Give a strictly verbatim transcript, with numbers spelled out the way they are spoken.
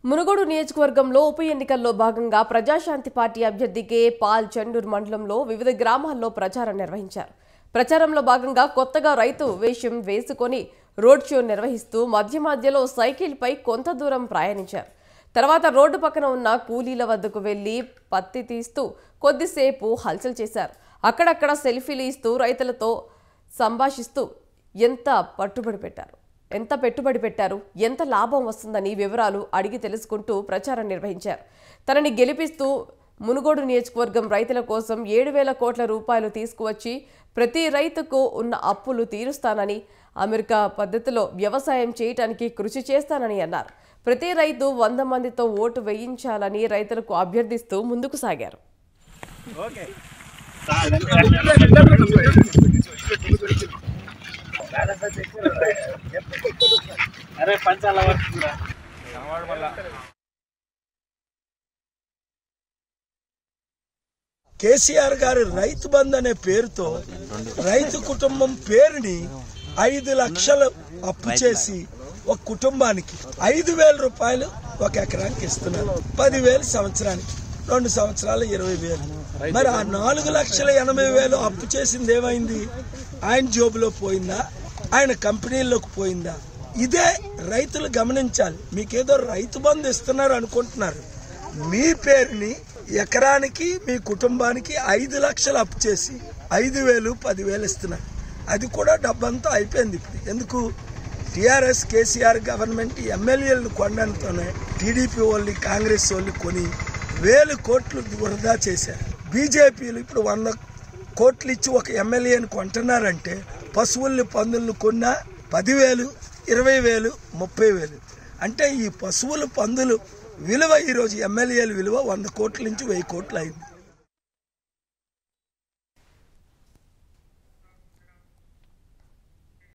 మునుగోడు నియోజకవర్గంలో ఉప ఎన్నికల్లో భాగంగా ప్రజాశాంతి పార్టీ అభ్యర్థి కే పాల్ చెండూరు మండలంలో వివిధ గ్రామాల్లో ప్రచారం నిర్వహించారు. ప్రచారంలో భాగంగా కొత్తగా రైతు వేషం వేసుకొని రోడ్ షో నిర్వహిస్తూ మధ్య మధ్యలో సైకిల్పై కొంత దూరం ప్రయాణించారు. తర్వాత రోడ్డు పక్కన ఉన్న కూలీల వద్దకు వెళ్లి పత్తి తీస్తూ కొద్దిసేపు హల్చల్ చేశారు. అక్కడక్కడ సెల్ఫీలు ఇస్తూ రైతులతో సంభాషిస్తూ ఎంత పట్టుబడి పెట్టారు ఎంత పెట్టుబడి పెట్టారు ఎంత లాభం వస్తుందని వివరాలు అడిగి తెలుసుకుంటూ ప్రచారం నిర్వహించారు. తనని గెలిపిస్తూ మునుగోడు నియోజకవర్గం రైతుల కోసం ఏడు వేల కోట్ల రూపాయలు తీసుకువచ్చి ప్రతి రైతుకు ఉన్న అప్పులు తీరుస్తానని, అమెరికా పద్ధతిలో వ్యవసాయం చేయడానికి కృషి చేస్తానని అన్నారు. ప్రతి రైతు వంద మందితో ఓటు వేయించాలని రైతులకు అభ్యర్థిస్తూ ముందుకు సాగారు. కేసీఆర్ గారి రైతు బంధు అనే పేరుతో రైతు కుటుంబం పేరుని ఐదు లక్షలు అప్పు చేసి ఒక కుటుంబానికి ఐదు వేల రూపాయలు ఒక ఎకరానికి ఇస్తున్నారు. పదివేలు సంవత్సరానికి, రెండు సంవత్సరాలు ఇరవై వేలు. మరి ఆ నాలుగు లక్షల ఎనభై వేలు అప్పు చేసింది ఏమైంది? ఆయన జోబులో పోయిందా? ఆయన కంపెనీల్లోకి పోయిందా? ఇదే రైతులు గమనించాలి. మీకేదో రైతు బంధు ఇస్తున్నారు అనుకుంటున్నారు. మీ పేరుని ఎకరానికి మీ కుటుంబానికి ఐదు లక్షలు అప్పు చేసి ఐదు వేలు పదివేలు ఇస్తున్నారు. అది కూడా డబ్బంతా అయిపోయింది. ఇప్పుడు ఎందుకు? టీఆర్ఎస్ కేసీఆర్ గవర్నమెంట్ ఎమ్మెల్యేలను కొనడంతోనే టీడీపీ వాళ్ళు కాంగ్రెస్ వాళ్ళు కొని వేలు కోట్లు వృధా చేశారు. బీజేపీలు ఇప్పుడు వంద కోట్లు ఇచ్చి ఒక ఎమ్మెల్యేని కొంటున్నారంటే పశువుల్ని పందులను కొన్నా పదివేలు ఇరవై వేలు ముప్పై వేలు. అంటే ఈ పశువుల పందులు విలువ ఈరోజు ఎమ్మెల్యేల విలువ వంద కోట్ల నుంచి వెయ్యి కోట్లు అయింది.